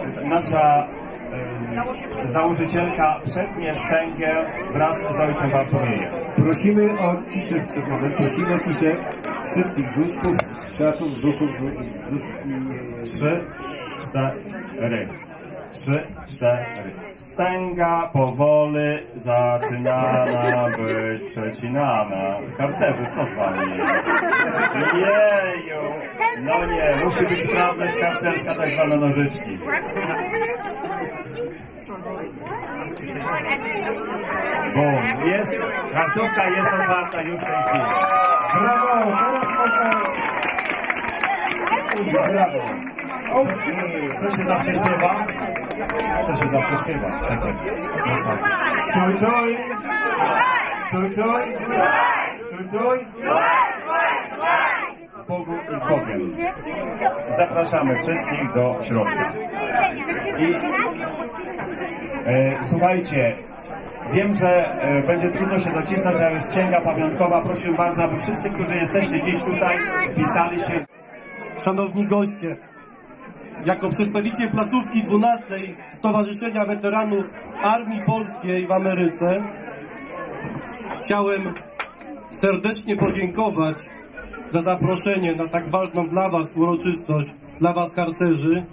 nasza założycielka przetnie wstęgę wraz z ojcem Bartłomiejem. Prosimy o ciszę przez moment, prosimy o ciszę wszystkich zuszków, szatów, zuchów, zuszki. 3, 4. 3, 4. Wstęga powoli zaczynana być przecinana. Harcerze, co z wami jest? Jeju! No nie, musi być sprawność harcerska, tak zwana nożyczki. Bo jest, harcówka jest otwarta już w tej chwili. Brawo, teraz można... Brawo. Co się zawsze śpiewa? Co się zawsze śpiewa? Czuj, czuj! Czuj, czuj! Czuj, czuj! W Bogu i z Bogiem. Zapraszamy wszystkich do środka. I słuchajcie, wiem, że będzie trudno się docisnąć, ale jest księga pamiątkowa. Prosiłbym bardzo, aby wszyscy, którzy jesteście gdzieś tutaj, wpisali się. Szanowni goście, jako przedstawiciel placówki 12 Stowarzyszenia Weteranów Armii Polskiej w Ameryce chciałem serdecznie podziękować za zaproszenie na tak ważną dla Was uroczystość, dla Was harcerzy,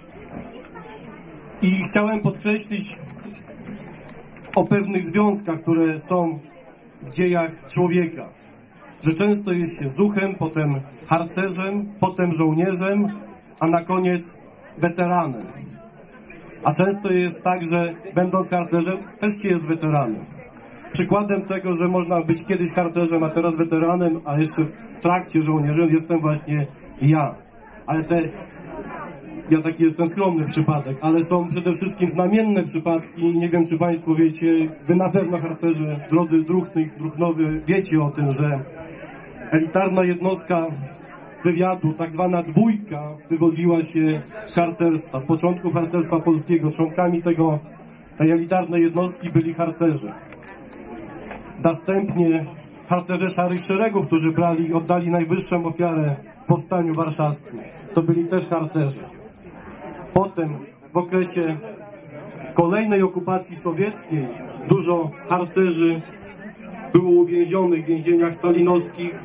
i chciałem podkreślić o pewnych związkach, które są w dziejach człowieka, że często jest się zuchem, potem harcerzem, potem żołnierzem, a na koniec weteranem. A często jest tak, że będąc harcerzem też się jest weteranem. Przykładem tego, że można być kiedyś harcerzem, a teraz weteranem, a jeszcze w trakcie żołnierzem, jestem właśnie ja. Ale ja taki jestem skromny przypadek, ale są przede wszystkim znamienne przypadki. Nie wiem, czy Państwo wiecie, Wy na pewno harcerze, drodzy druchnowy, wiecie o tym, że elitarna jednostka wywiadu, tak zwana dwójka, wywodziła się z harcerstwa, z początku harcerstwa polskiego. Członkami tej elitarnej jednostki byli harcerze. Następnie harcerze Szarych Szeregów, którzy oddali najwyższą ofiarę w powstaniu warszawskim. To byli też harcerze. Potem w okresie kolejnej okupacji sowieckiej dużo harcerzy było uwięzionych w więzieniach stalinowskich.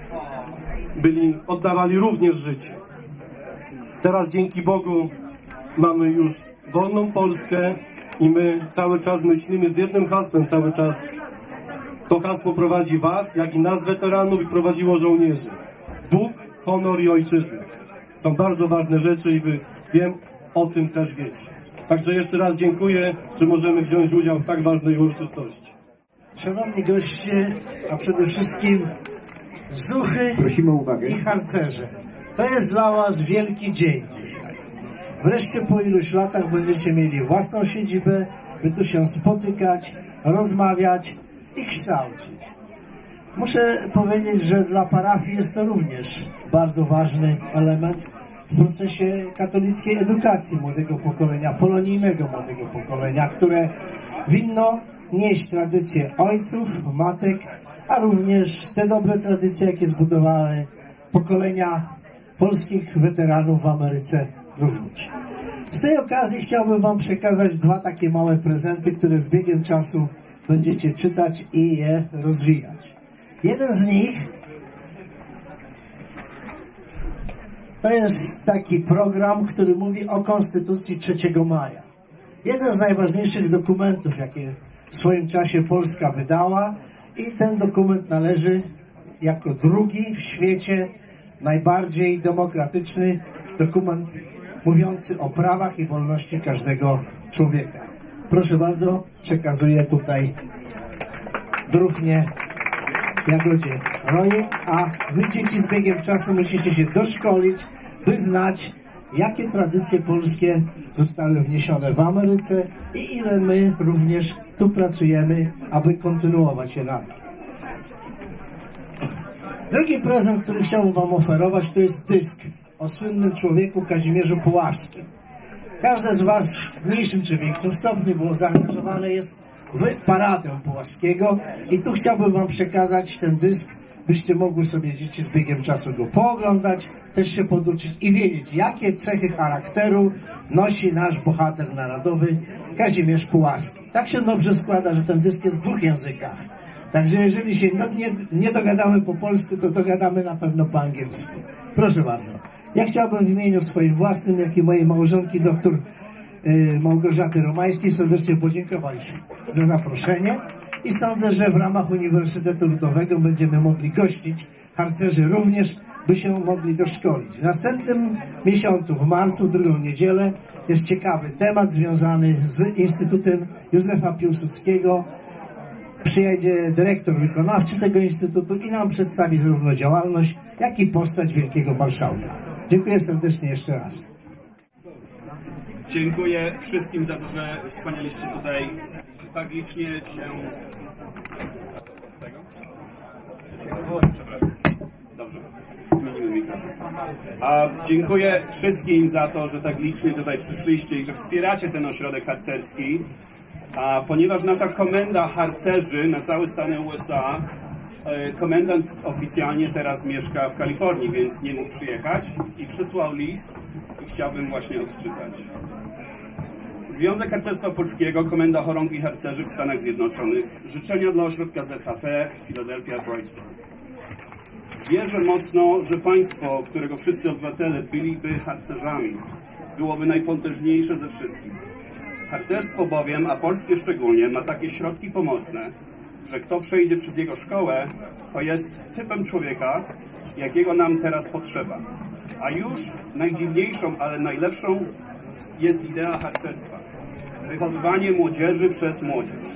Oddawali również życie. Teraz dzięki Bogu mamy już wolną Polskę i my cały czas myślimy z jednym hasłem, cały czas to hasło prowadzi Was, jak i nas weteranów, i prowadziło żołnierzy. Bóg, honor i ojczyzna. Są bardzo ważne rzeczy i Wy, wiem, o tym też wiecie. Także jeszcze raz dziękuję, że możemy wziąć udział w tak ważnej uroczystości. Szanowni goście, a przede wszystkim zuchy i harcerze. To jest dla Was wielki dzień dzisiaj. Wreszcie po iluś latach będziecie mieli własną siedzibę, by tu się spotykać, rozmawiać i kształcić. Muszę powiedzieć, że dla parafii jest to również bardzo ważny element w procesie katolickiej edukacji młodego pokolenia, polonijnego młodego pokolenia, które winno nieść tradycje ojców, matek, a również te dobre tradycje, jakie zbudowały pokolenia polskich weteranów w Ameryce również. Z tej okazji chciałbym Wam przekazać dwa takie małe prezenty, które z biegiem czasu będziecie czytać i je rozwijać. Jeden z nich to jest taki program, który mówi o Konstytucji 3 maja. Jeden z najważniejszych dokumentów, jakie w swoim czasie Polska wydała, i ten dokument należy jako drugi w świecie najbardziej demokratyczny dokument mówiący o prawach i wolności każdego człowieka. Proszę bardzo, przekazuję tutaj druhnie Jagodzie Rojek, a Wy, dzieci, z biegiem czasu musicie się doszkolić, by znać, jakie tradycje polskie zostały wniesione w Ameryce i ile my również tu pracujemy, aby kontynuować je nadal. Drugi prezent, który chciałbym Wam oferować, to jest dysk o słynnym człowieku Kazimierzu Puławskim. Każdy z Was w mniejszym czy większym stopniu było zaangażowane jest w paradę Puławskiego i tu chciałbym Wam przekazać ten dysk byście mogły sobie dzieci z biegiem czasu go pooglądać, też się poduczyć i wiedzieć, jakie cechy charakteru nosi nasz bohater narodowy Kazimierz Pułaski. Tak się dobrze składa, że ten dysk jest w 2 językach. Także jeżeli się nie dogadamy po polsku, to dogadamy na pewno po angielsku. Proszę bardzo. Ja chciałbym w imieniu swoim własnym, jak i mojej małżonki dr Małgorzaty Romańskiej serdecznie podziękować za zaproszenie i sądzę, że w ramach Uniwersytetu Ludowego będziemy mogli gościć harcerzy również, by się mogli doszkolić. W następnym miesiącu, w marcu, 2. niedzielę, jest ciekawy temat związany z Instytutem Józefa Piłsudskiego. Przyjedzie dyrektor wykonawczy tego instytutu i nam przedstawi zarówno działalność, jak i postać wielkiego marszałka. Dziękuję serdecznie jeszcze raz. Dziękuję wszystkim za to, że wspanialiście tutaj tak licznie się... Dobrze, zmienimy mikrofon. Dziękuję wszystkim za to, że tak licznie tutaj przyszliście i że wspieracie ten ośrodek harcerski. Ponieważ nasza komenda harcerzy na całe Stany USA, komendant oficjalnie teraz mieszka w Kalifornii, więc nie mógł przyjechać i przysłał list i chciałbym właśnie odczytać. Związek Harcerstwa Polskiego, Komenda Chorągwi Harcerzy w Stanach Zjednoczonych. Życzenia dla ośrodka ZHP Philadelphia Wrightsburg. Wierzę mocno, że państwo, którego wszyscy obywatele byliby harcerzami, byłoby najpotężniejsze ze wszystkich. Harcerstwo bowiem, a polskie szczególnie, ma takie środki pomocne, że kto przejdzie przez jego szkołę, to jest typem człowieka, jakiego nam teraz potrzeba. A już najdziwniejszą, ale najlepszą jest idea harcerstwa. Wychowywanie młodzieży przez młodzież.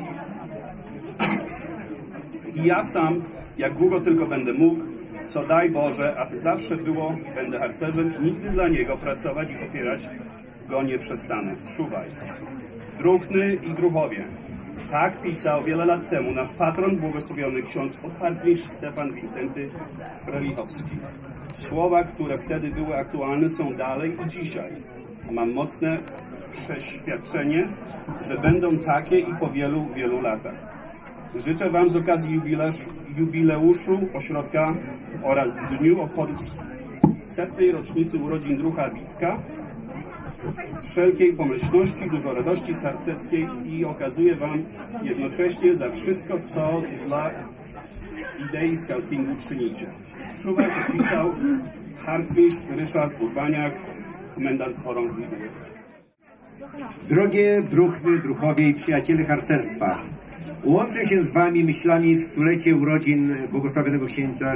I ja sam, jak długo tylko będę mógł, co daj Boże, aby zawsze było, będę harcerzem i nigdy dla niego pracować i popierać go nie przestanę. Czuwaj. Druhny i druhowie. Tak pisał wiele lat temu nasz patron, błogosławiony ksiądz podharcmistrz Stefan Wincenty Frelichowski. Słowa, które wtedy były aktualne, są dalej i dzisiaj. Mam mocne przeświadczenie, że będą takie i po wielu, wielu latach. Życzę Wam z okazji jubileuszu ośrodka oraz w dniu obchodu 100. rocznicy urodzin druha Wicka wszelkiej pomyślności, dużo radości harcerskiej i okazuję Wam jednocześnie za wszystko, co dla idei scoutingu czynicie. Czuwaj podpisał harcmistrz Ryszard Urbaniak, komendant chorągwi USA. Drogie druhny, druhowie i przyjaciele harcerstwa, łączę się z Wami myślami w stulecie urodzin błogosławionego księdza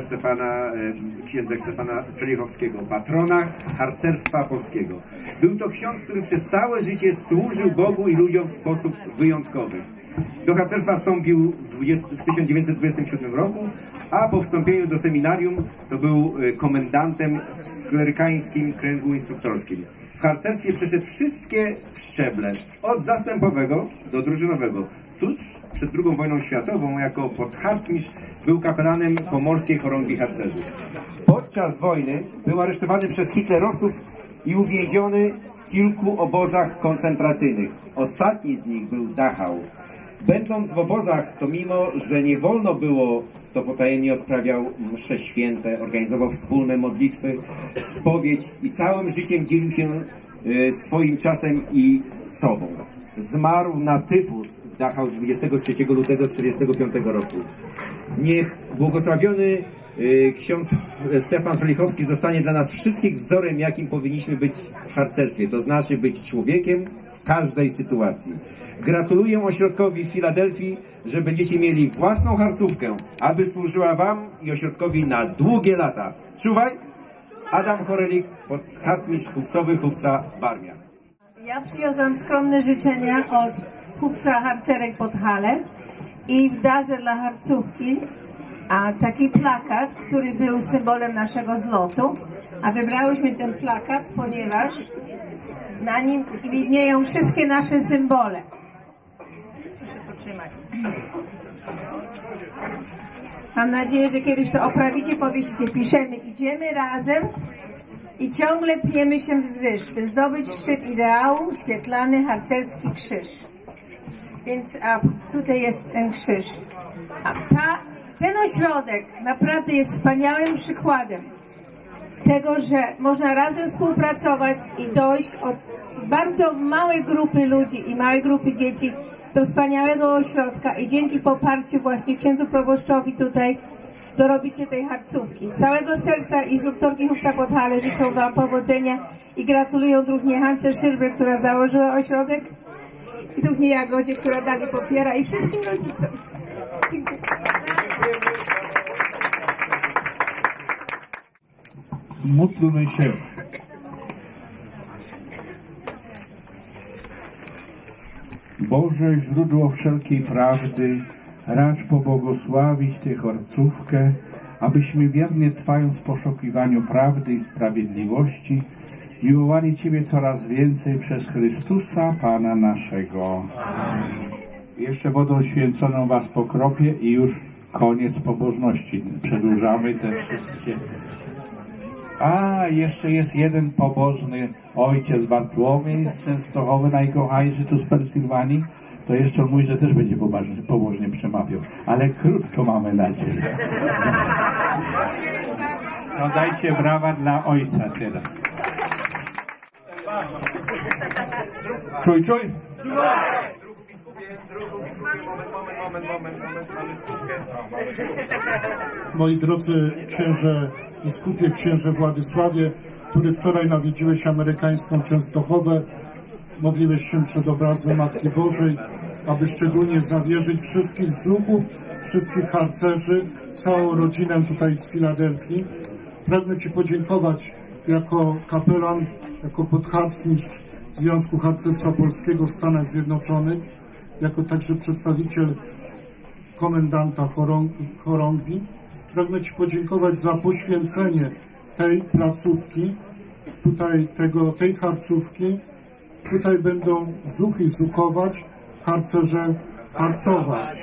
Stefana Frelichowskiego, patrona harcerstwa polskiego. Był to ksiądz, który przez całe życie służył Bogu i ludziom w sposób wyjątkowy. Do harcerstwa wstąpił w 1927 roku, a po wstąpieniu do seminarium to był komendantem w klerykańskim kręgu instruktorskim. W harcerstwie przeszedł wszystkie szczeble, od zastępowego do drużynowego. Tuż przed II wojną światową jako podharcmistrz był kapelanem Pomorskiej Chorągwi Harcerzy. Podczas wojny był aresztowany przez hitlerowców i uwięziony w kilku obozach koncentracyjnych. Ostatni z nich był Dachau. Będąc w obozach, to mimo, że nie wolno było, to potajemnie odprawiał msze święte, organizował wspólne modlitwy, spowiedź i całym życiem dzielił się swoim czasem i sobą. Zmarł na tyfus w Dachau 23 lutego 1945 roku. Niech błogosławiony ksiądz Stefan Frelichowski zostanie dla nas wszystkich wzorem, jakim powinniśmy być w harcerstwie, to znaczy być człowiekiem w każdej sytuacji. Gratuluję ośrodkowi w Filadelfii, że będziecie mieli własną harcówkę, aby służyła Wam i ośrodkowi na długie lata. Czuwaj! Adam Chorelik, podharcmistrz chówcowy, chówca Warmia. Ja przywiozłam skromne życzenia od chówca harcerek Podhale i w darze dla harcówki taki plakat, który był symbolem naszego zlotu, a wybrałyśmy ten plakat, ponieważ na nim widnieją wszystkie nasze symbole. Proszę potrzymać. Mam nadzieję, że kiedyś to oprawicie, powiesicie. Piszemy: idziemy razem i ciągle pniemy się wzwyż, by zdobyć szczyt ideału, świetlany harcerski krzyż. Więc tutaj jest ten krzyż. A ta ten ośrodek naprawdę jest wspaniałym przykładem tego, że można razem współpracować i dojść od bardzo małej grupy ludzi i małej grupy dzieci do wspaniałego ośrodka i dzięki poparciu właśnie księdzu proboszczowi tutaj dorobić się tej harcówki. Z całego serca instruktorki Hufca Podhale życzą Wam powodzenia i gratulują druhnie Hance Szyrby, która założyła ośrodek, i druhnie Jagodzie, która dalej popiera, i wszystkim rodzicom. Dziękuję. Módlmy się. Boże, źródło wszelkiej prawdy, racz pobłogosławić tę harcówkę, abyśmy wiernie trwając w poszukiwaniu prawdy i sprawiedliwości, miłowali Ciebie coraz więcej przez Chrystusa, Pana naszego. Amen. Jeszcze wodą święconą Was pokropię i już koniec pobożności. Przedłużamy te wszystkie. A, jeszcze jest jeden pobożny ojciec Bartłomiej z Częstochowy, najkochańszy tu z Pensylwanii. To jeszcze on mówi, że też będzie pobożnie przemawiał. Ale krótko mamy nadzieję. No dajcie brawa dla ojca teraz. Czuj, czuj. Moi drodzy księże biskupie, księże Władysławie, który wczoraj nawiedziłeś amerykańską Częstochowę, modliłeś się przed obrazem Matki Bożej, aby szczególnie zawierzyć wszystkich zuchów, wszystkich harcerzy, całą rodzinę tutaj z Filadelfii. Pragnę Ci podziękować jako kapelan, jako podharcmistrz Związku Harcerstwa Polskiego w Stanach Zjednoczonych, jako także przedstawiciel komendanta chorągwi. Pragnę Ci podziękować za poświęcenie tej placówki, tej harcówki. Tutaj będą zuchy zuchować, harcerze harcować.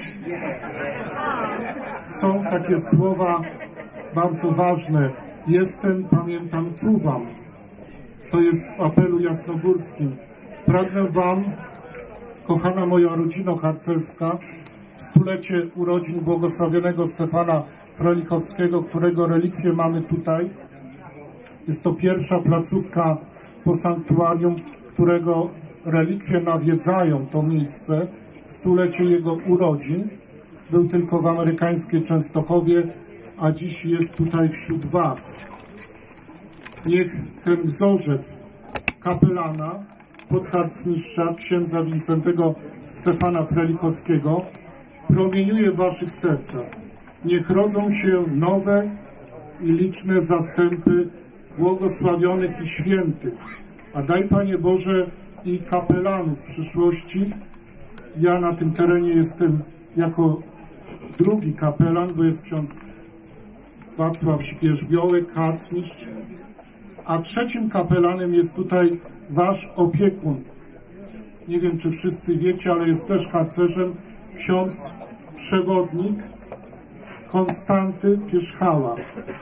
Są takie słowa bardzo ważne. Jestem, pamiętam, czuwam. To jest w apelu jasnogórskim. Pragnę Wam, kochana moja rodzino harcerska, w stulecie urodzin błogosławionego Stefana Frelichowskiego, którego relikwie mamy tutaj. Jest to pierwsza placówka po sanktuarium, którego relikwie nawiedzają to miejsce. Stulecie jego urodzin. Był tylko w amerykańskiej Częstochowie, a dziś jest tutaj wśród Was. Niech ten wzorzec kapelana, podharcmistrza księdza Wincentego Stefana Frelichowskiego promieniuje w Waszych sercach. Niech rodzą się nowe i liczne zastępy błogosławionych i świętych. A daj, Panie Boże, i kapelanów w przyszłości. Ja na tym terenie jestem jako drugi kapelan, bo jest ksiądz Wacław Wierzbiołek, harcmistrz, a trzecim kapelanem jest tutaj Wasz opiekun. Nie wiem, czy wszyscy wiecie, ale jest też harcerzem, ksiądz przewodnik Konstanty Pierzchała.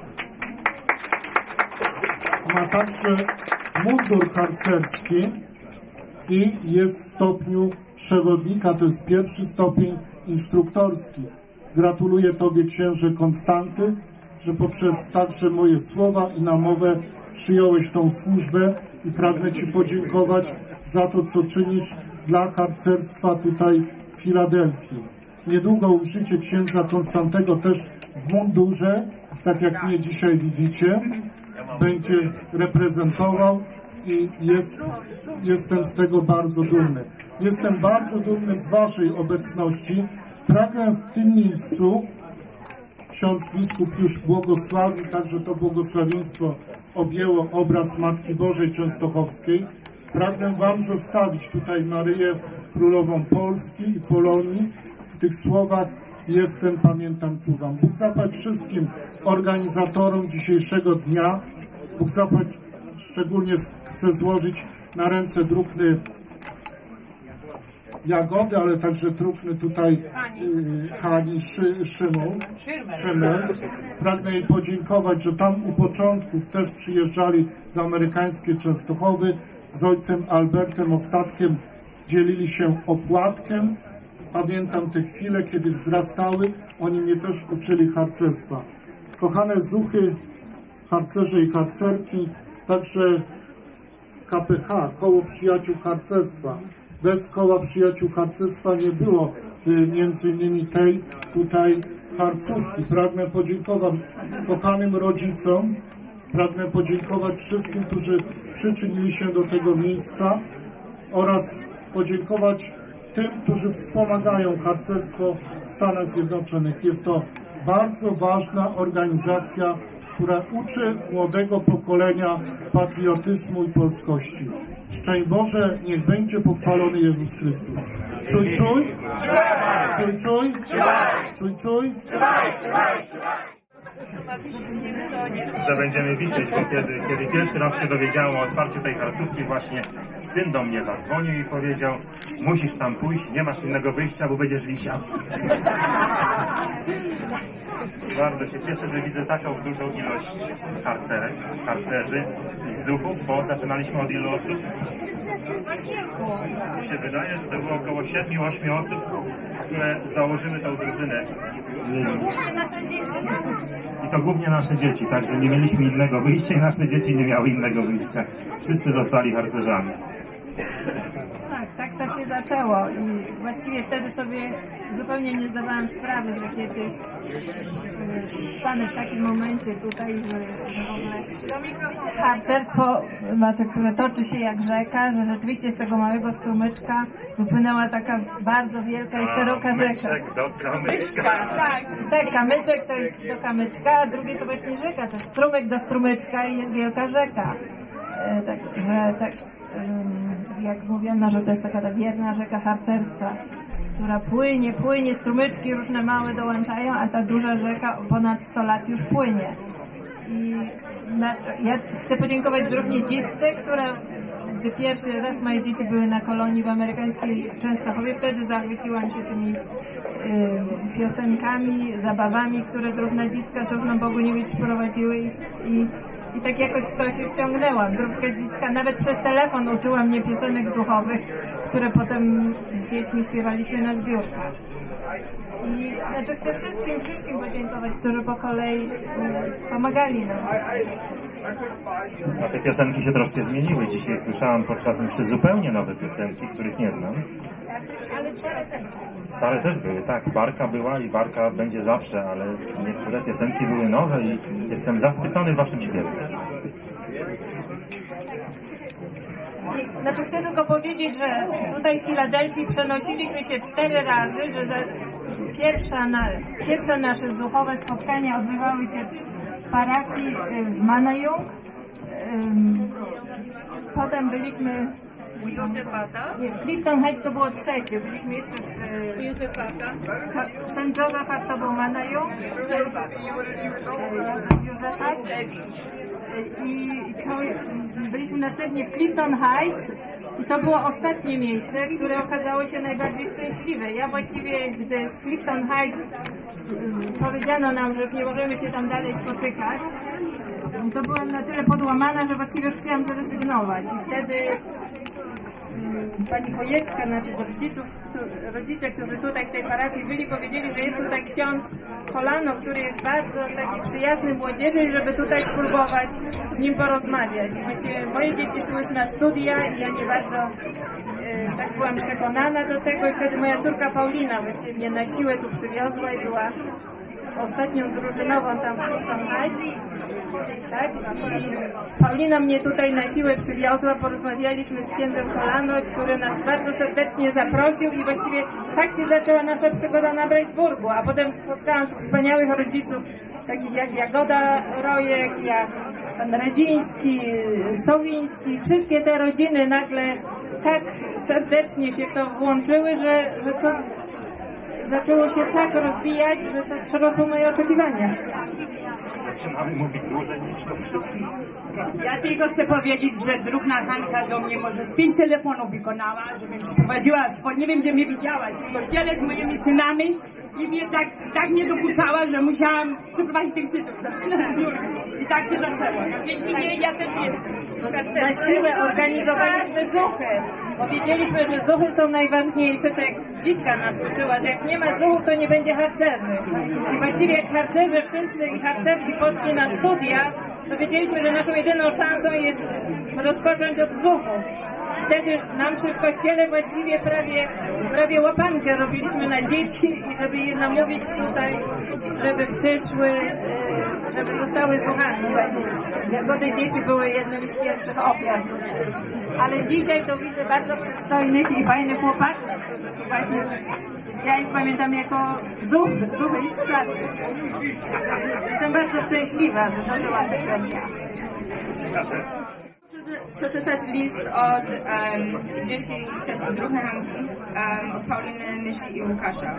Ma także mundur harcerski i jest w stopniu przewodnika, to jest pierwszy stopień instruktorski. Gratuluję Tobie, księże Konstanty, że poprzez także moje słowa i namowę przyjąłeś tą służbę i pragnę Ci podziękować za to, co czynisz dla harcerstwa tutaj w Filadelfii. Niedługo ujrzycie księdza Konstantego też w mundurze, tak jak mnie dzisiaj widzicie. Będzie reprezentował i jestem z tego bardzo dumny. Jestem bardzo dumny z Waszej obecności. Pragnę w tym miejscu, ksiądz biskup już błogosławił, także to błogosławieństwo objęło obraz Matki Bożej Częstochowskiej. Pragnę Wam zostawić tutaj Maryję Królową Polski i Polonii. W tych słowach jestem, pamiętam, czuwam. Bóg zapłać wszystkim organizatorom dzisiejszego dnia. Bóg zapłać, szczególnie chcę złożyć na ręce druhny Jagody, ale także druhny tutaj Hani Szymel. Pragnę jej podziękować, że tam u początków też przyjeżdżali do amerykańskiej Częstochowy z ojcem Albertem Ostatkiem, dzielili się opłatkiem pamiętam te chwile, kiedy wzrastały, oni mnie też uczyli harcerstwa. Kochane zuchy, harcerze i harcerki, także KPH, Koło Przyjaciół Harcerstwa. Bez Koła Przyjaciół Harcerstwa nie było między innymi tej tutaj harcówki. Pragnę podziękować kochanym rodzicom, pragnę podziękować wszystkim, którzy przyczynili się do tego miejsca oraz podziękować tym, którzy wspomagają harcerstwo w Stanach Zjednoczonych. Jest to bardzo ważna organizacja, która uczy młodego pokolenia patriotyzmu i polskości. Szczęść Boże, niech będzie pochwalony Jezus Chrystus. Czuj, czuj? Czuj, czuj? Czuj, czuj? Że będziemy widzieć, bo kiedy pierwszy raz się dowiedziałem o otwarciu tej harcówki, właśnie syn do mnie zadzwonił i powiedział: musisz tam pójść, nie masz innego wyjścia, bo będziesz wisiał. Bardzo się cieszę, że widzę taką dużą ilość harcerek, harcerzy i zuchów, bo zaczynaliśmy od ilu osób? Mi się wydaje, że to było około 7-8 osób, które założyły tą drużynę. I to głównie nasze dzieci, także nie mieliśmy innego wyjścia i nasze dzieci nie miały innego wyjścia. Wszyscy zostali harcerzami. Tak to się zaczęło i właściwie wtedy sobie zupełnie nie zdawałam sprawy, że kiedyś stanę w takim momencie tutaj, że w ogóle harcerstwo, które toczy się jak rzeka, że rzeczywiście z tego małego strumyczka wypłynęła taka bardzo wielka i szeroka rzeka. Kamyczek do kamyczka. Tak, kamyczek to jest do kamyczka, a drugie to właśnie rzeka, też strumyk do strumyczka i jest wielka rzeka. Jak mówiono, że to jest taka ta wierna rzeka harcerstwa, która płynie, strumyczki różne małe dołączają, a ta duża rzeka ponad 100 lat już płynie. I ja chcę podziękować druhnie Dzitce, która, gdy pierwszy raz moje dzieci były na kolonii w amerykańskiej Częstochowie, wtedy zachwyciłam się tymi piosenkami, zabawami, które druhna Dzitka z druhną Boguniewicz prowadziły i tak jakoś w to się wciągnęłam. Druhna Dzitka nawet przez telefon uczyła mnie piosenek zuchowych, które potem z dziećmi śpiewaliśmy na zbiórkach. I chcę wszystkim podziękować, którzy po kolei pomagali nam. A te piosenki się troszkę zmieniły. Dzisiaj słyszałam podczas mszy zupełnie nowe piosenki, których nie znam. Ale stare też. Stare też były, tak. Barka była i barka będzie zawsze, ale niektóre piosenki były nowe i jestem zachwycony waszym śpiewem. Chcę tylko powiedzieć, że tutaj w Filadelfii przenosiliśmy się 4 razy, że pierwsze nasze zuchowe spotkania odbywały się w parafii w Manayunk. Potem byliśmy w Clifton Heights, to było trzecie. Byliśmy jeszcze w St. Joseph, to był Manayunk. Józefa. I byliśmy następnie w Clifton Heights i to było ostatnie miejsce, które okazało się najbardziej szczęśliwe. Ja właściwie, gdy z Clifton Heights powiedziano nam, że już nie możemy się tam dalej spotykać, to byłam na tyle podłamana, że właściwie już chciałam zrezygnować. I wtedy pani Chojecka, rodzice, którzy tutaj w tej parafii byli, powiedzieli, że jest tutaj ksiądz Kolano, który jest bardzo taki przyjazny młodzieży i żeby tutaj spróbować z nim porozmawiać. Właściwie moje dzieci szły już na studia i ja nie bardzo tak byłam przekonana do tego i wtedy moja córka Paulina właściwie mnie na siłę tu przywiozła i była ostatnią drużynową tam w Clifton Heights. Tak? I Paulina mnie tutaj na siłę przywiozła, porozmawialiśmy z księdzem Kolano, który nas bardzo serdecznie zaprosił i właściwie tak się zaczęła nasza przygoda na Brejsburgu, a potem spotkałam tu wspaniałych rodziców, takich jak Jagoda Rojek, jak pan Radziński, Sowiński, wszystkie te rodziny nagle tak serdecznie się w to włączyły, że to zaczęło się tak rozwijać, że to przerosło moje oczekiwania. Zaczynamy mówić dłużej niż poprzednio. Ja tylko chcę powiedzieć, że druhna Hanka do mnie może z 5 telefonów wykonała, żebym sprowadziła, nie wiem gdzie mnie widziałaś, w kościele z moimi synami i mnie tak mnie dokuczała, że musiałam przeprowadzić tych sytów na zbiórkę. I tak się zaczęło. Dzięki niej ja też jestem. Na siłę organizowaliśmy zuchy. Powiedzieliśmy, że zuchy są najważniejsze, te dzitka nas uczyła, że jak nie ma zuchów, to nie będzie harcerzy. I właściwie jak harcerze wszyscy i harcerki poszli na studia, to wiedzieliśmy, że naszą jedyną szansą jest rozpocząć od zuchów. Wtedy na mszy w kościele właściwie prawie łapankę robiliśmy na dzieci i żeby je namówić tutaj, żeby przyszły, żeby zostały zuchami. Właśnie jagody dzieci były jednym z pierwszych ofiar. Ale dzisiaj to widzę bardzo przystojnych i fajnych chłopaków, którzy tu właśnie, ja ich pamiętam jako zuchy i straty. Jestem bardzo szczęśliwa, że dożyłam tego dnia. Przeczytać list od dzieci druhnej Hanki, od Pauliny, Mysi i Łukasza.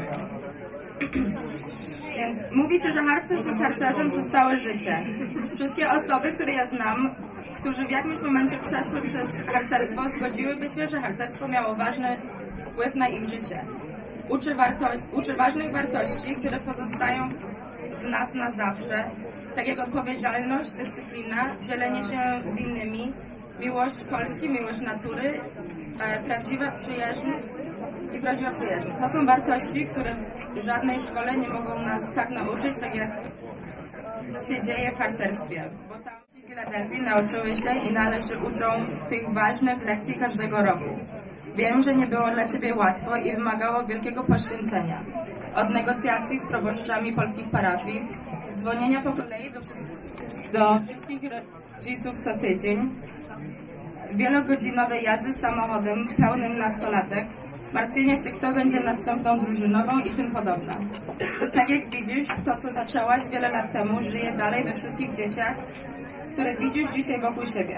Więc mówi się, że harcerz jest harcerzem przez całe życie. Wszystkie osoby, które ja znam, którzy w jakimś momencie przeszły przez harcerstwo, zgodziłyby się, że harcerstwo miało ważny wpływ na ich życie. Uczy ważnych wartości, które pozostają w nas na zawsze, tak jak odpowiedzialność, dyscyplina, dzielenie się z innymi, miłość Polski, miłość natury, prawdziwa przyjaźń i prawdziwa przyjaźń. To są wartości, które w żadnej szkole nie mogą nas tak nauczyć, tak jak się dzieje w harcerstwie. Bo tam w Filadelfii nauczyły się i nadal się uczą tych ważnych lekcji każdego roku. Wiem, że nie było dla Ciebie łatwo i wymagało wielkiego poświęcenia. Od negocjacji z proboszczami polskich parafii, dzwonienia po kolei do wszystkich rodziców co tydzień, wielogodzinowej jazdy samochodem pełnym nastolatek, martwienia się, kto będzie następną drużynową i tym podobne. Tak jak widzisz, to co zaczęłaś wiele lat temu żyje dalej we wszystkich dzieciach, które widzisz dzisiaj wokół siebie.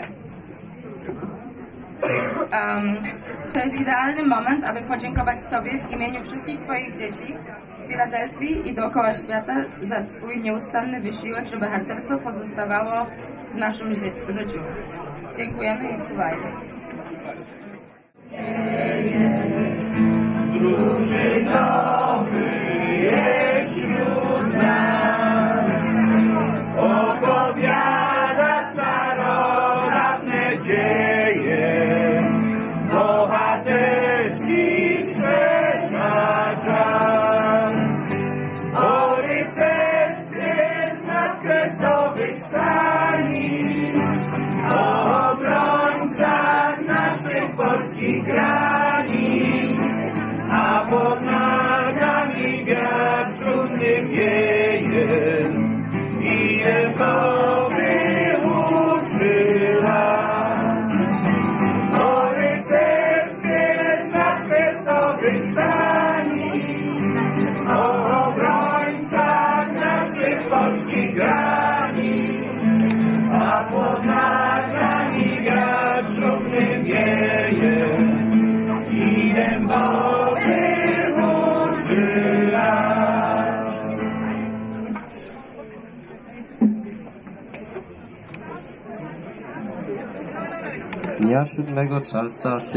To jest idealny moment, aby podziękować Tobie w imieniu wszystkich Twoich dzieci w Filadelfii i dookoła świata za Twój nieustanny wysiłek, żeby harcerstwo pozostawało w naszym życiu. Dziękujemy i czuwajmy. Drużynowy jest wśród nas, opowiada starodawne dzieje, bohaterski wskrzesza czas. O rycerstwie z nadkresowych stani, o obrońcach naszych polskich granic, a pod nogami wiatr szumny wieje i Epowy uczy las. O rycerstwie z nadkresowych stani, o obrońcach naszych polskich granic, a pod nogami wiatr szumny wieje i Epowy uczy las. Dnia 7 czerwca w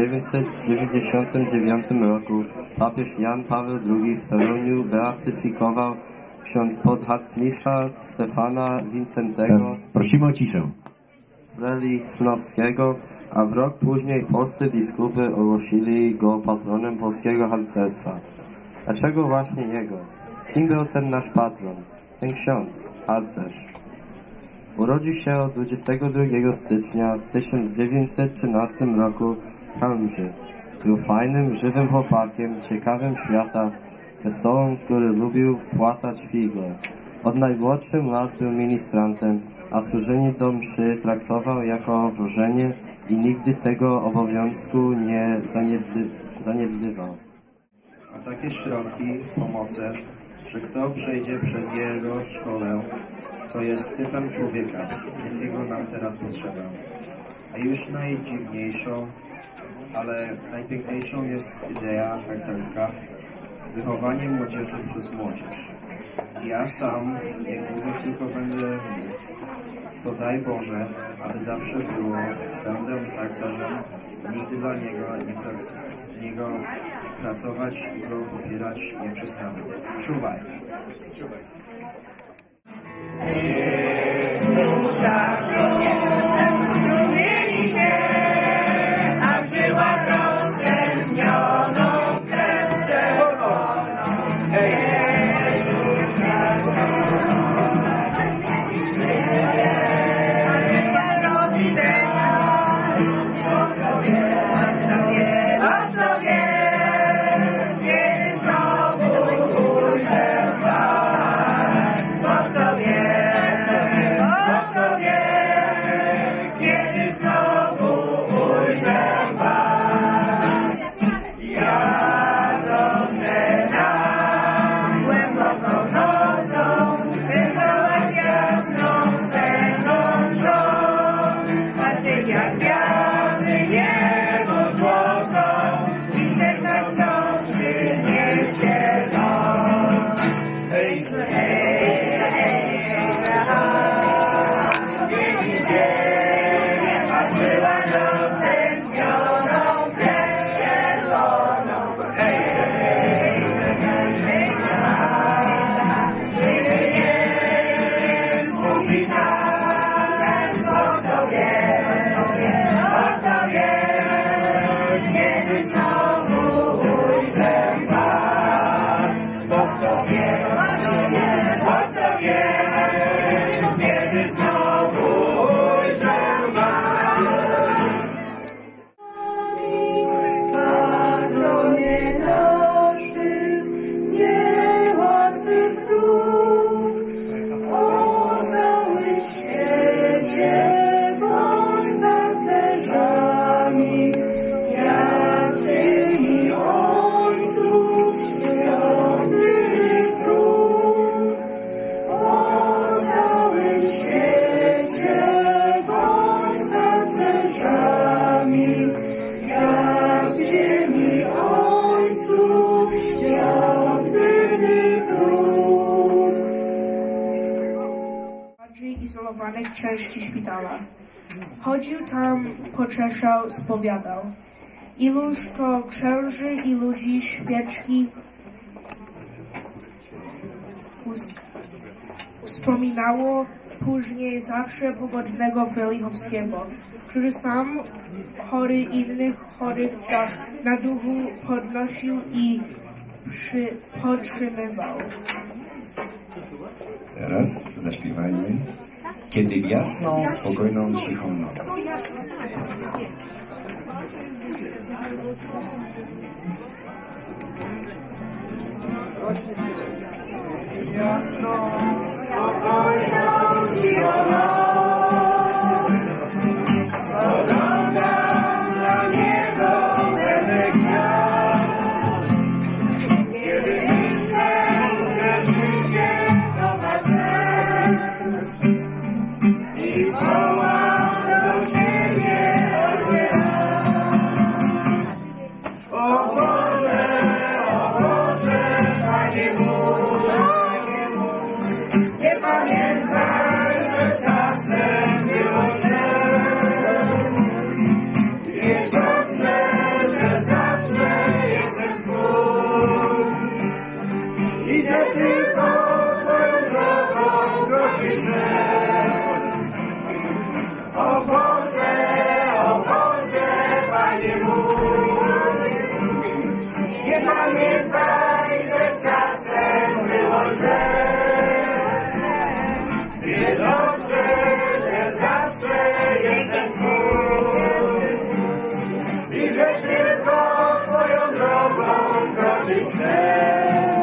1999 roku papież Jan Paweł II w Toruniu beatyfikował ksiądz podharcmisza Stefana Wincentego. Prosimy o ciszę. Frelichnowskiego, a w rok później polscy biskupy ogłosili go patronem polskiego harcerstwa. Dlaczego właśnie jego? Kim był ten nasz patron? Ten ksiądz, harcerz. Urodził się 22 stycznia w 1913 roku w Chełmży. Był fajnym, żywym chłopakiem, ciekawym świata, wesołym, który lubił płatać figle. Od najmłodszych lat był ministrantem, a służenie do mszy traktował jako wróżenie i nigdy tego obowiązku nie zaniedbywał. Ma takie środki, pomoce, że kto przejdzie przez jego szkołę, to jest typem człowieka, jakiego nam teraz potrzeba. A już najdziwniejszą, ale najpiękniejszą jest idea harcerska, wychowanie młodzieży przez młodzież. Ja sam, niedługo tylko będę, co daj Boże, aby zawsze było, będę harcerzem, nigdy dla niego pracować i go popierać nie przestanę. Czuwaj! Strumieni się, a żyła roztępnioną krew. części szpitala. Chodził tam, pocieszał, spowiadał. Iluż to księży i ludzi świeczki wspominało później zawsze pogodnego Frelichowskiego, który sam chory innych chorych na duchu podnosił i podtrzymywał. Teraz zaśpiewajmy Kiedy w jasną, spokojną, cichą noc. Jasną, spokojną, cichą noc. Spoglądam na niebo pełne gwiazd. Kiedy myślę, że życie to ma sens. I wołam do Ciebie, Ojcze. O Boże, Panie mój, nie pamiętaj, że czasem było źle. Wiesz dobrze, że zawsze jestem Twój. Idzie tylko Twoją drogą, grozi O Boże, Panie mój, nie pamiętaj, że czasem było źle. Wie dobrze, że zawsze jestem Twój i że tylko Twoją drogą kroczyć chcę.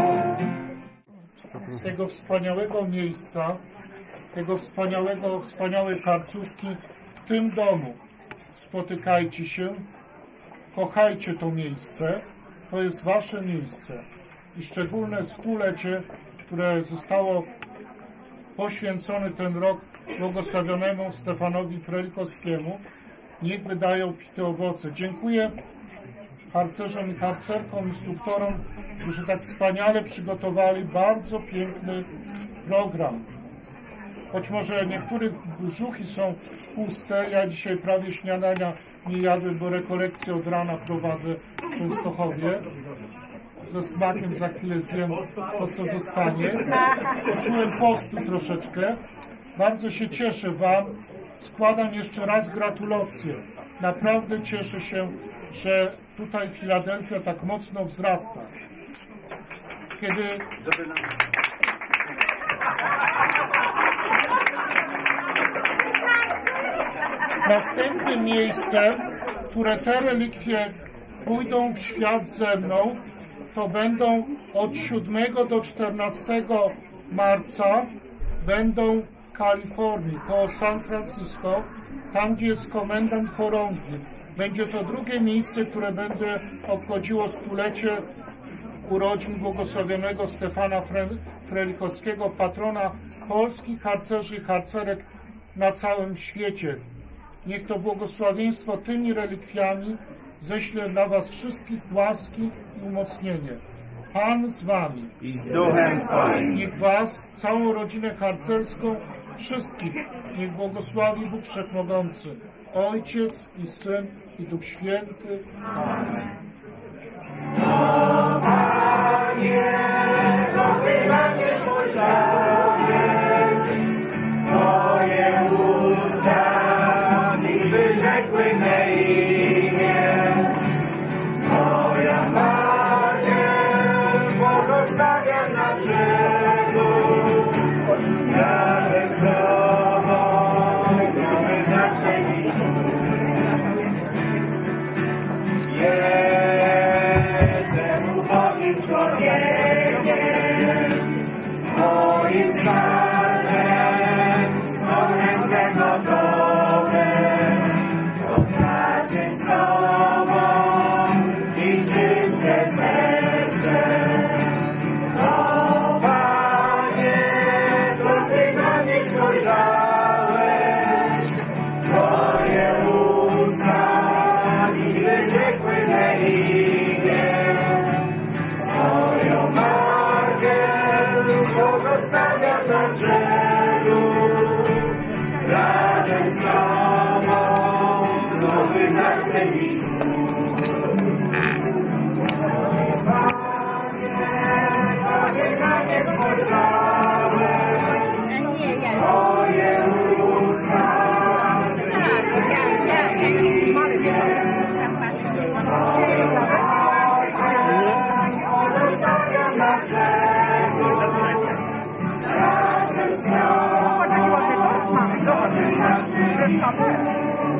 Z tego wspaniałego miejsca, wspaniałej karczówki w tym domu spotykajcie się, kochajcie to miejsce, to jest Wasze miejsce i szczególne stulecie, które zostało poświęcony ten rok błogosławionemu Stefanowi Frelichowskiemu, niech wydają obfite owoce. Dziękuję harcerzom i harcerkom, instruktorom, którzy tak wspaniale przygotowali bardzo piękny program. Choć może niektórych brzuchy są puste, ja dzisiaj prawie śniadania nie jadłem, bo rekolekcję od rana prowadzę w Częstochowie. Ze smakiem za chwilę zjem to, co zostanie. Poczułem postu troszeczkę. Bardzo się cieszę Wam. Składam jeszcze raz gratulacje. Naprawdę cieszę się, że tutaj Filadelfia tak mocno wzrasta. Kiedy... Następnym miejscem, które te relikwie pójdą w świat ze mną, to będą od 7 do 14 marca będą w Kalifornii, koło San Francisco, tam gdzie jest komendant chorągwi. Będzie to drugie miejsce, które będzie obchodziło stulecie urodzin błogosławionego Stefana Frelichowskiego, patrona polskich harcerzy i harcerek na całym świecie. Niech to błogosławieństwo tymi relikwiami ześle dla Was wszystkich łaski i umocnienie. Pan z Wami. I z duchem Twoim. Niech Was, całą rodzinę harcerską, wszystkich, niech błogosławi Bóg Wszechmogący, Ojciec i Syn i Duch Święty. Amen. O Panie, bo Ty na mnie spojrzałeś, Twoje usta mi wyrzekły me imię. Twoja Panie pozostawia na brzegu, razem z Tobą zdrowy nasze dziś. Razem z nią.